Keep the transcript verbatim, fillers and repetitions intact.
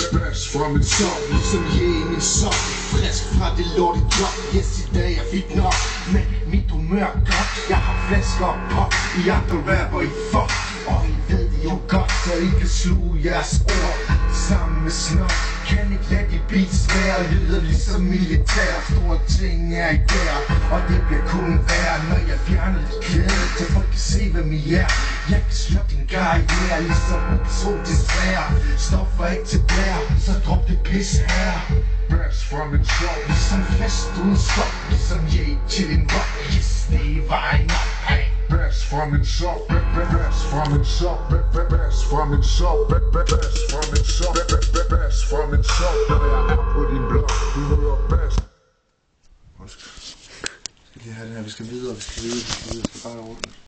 Bash fra min sok, ligesom jeg i min sok. Frisk fra det lortet job. Yes, i dag er fint nok, men mit humør godt. Jeg har flasker og pop, I andre rapper I fuck. Og I ved det jo godt, så I kan sluge jeres ord. Sammen med snot, kan ikke lade de beats være. Lyder ligesom militær, store ting er i der. Og det bliver kun værre, når jeg fjerner lidt klæde, så folk kan se hvem I er. Jeg kan slå din karriere, ligesom en person desværre. Stoffer ikke til blær, så drop det pis her. Bash fra min sok, ligesom fest uden stop, ligesom jeg til en rock. Yes, det er vejen op, hey. Bash fra min sok, bash fra min sok, bash fra min sok, bash fra min sok, bash fra min sok. Når jeg er på din blog, du hører bash. Vi skal lige have det her, vi skal videre, vi skal videre, vi skal videre, vi skal bare rundt.